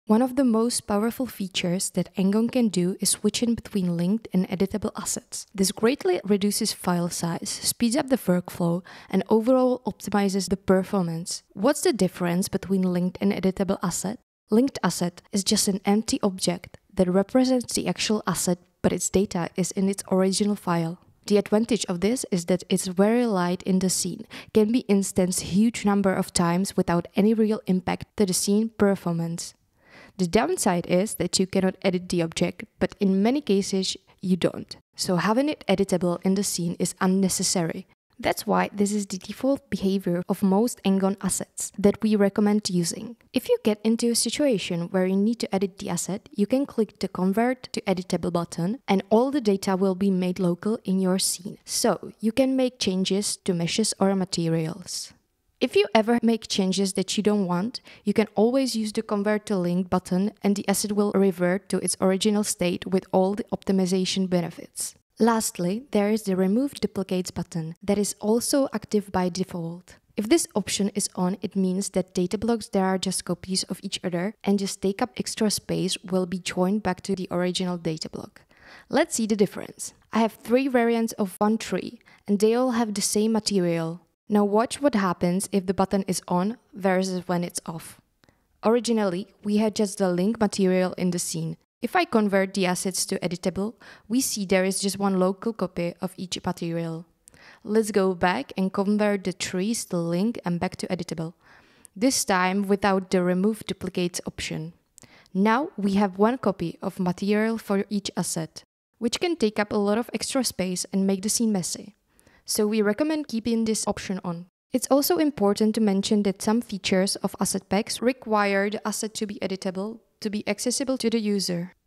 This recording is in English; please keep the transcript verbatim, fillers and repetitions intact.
One of the most powerful features that engon can do is switching between linked and editable assets. This greatly reduces file size, speeds up the workflow, and overall optimizes the performance. What's the difference between linked and editable asset? Linked asset is just an empty object that represents the actual asset, but its data is in its original file. The advantage of this is that it's very light in the scene, can be instanced huge number of times without any real impact to the scene performance. The downside is that you cannot edit the object, but in many cases you don't. So having it editable in the scene is unnecessary. That's why this is the default behavior of most engon assets that we recommend using. If you get into a situation where you need to edit the asset, you can click the Convert to Editable button and all the data will be made local in your scene. So you can make changes to meshes or materials. If you ever make changes that you don't want, you can always use the Convert to Link button and the asset will revert to its original state with all the optimization benefits. Lastly, there is the Remove Duplicates button that is also active by default. If this option is on, it means that data blocks that are just copies of each other and just take up extra space will be joined back to the original data block. Let's see the difference. I have three variants of one tree and they all have the same material. Now watch what happens if the button is on versus when it's off. Originally, we had just the link material in the scene. If I convert the assets to editable, we see there is just one local copy of each material. Let's go back and convert the trees to link and back to editable. This time without the remove duplicates option. Now we have one copy of material for each asset, which can take up a lot of extra space and make the scene messy. So we recommend keeping this option on. It's also important to mention that some features of asset packs require the asset to be editable to be accessible to the user.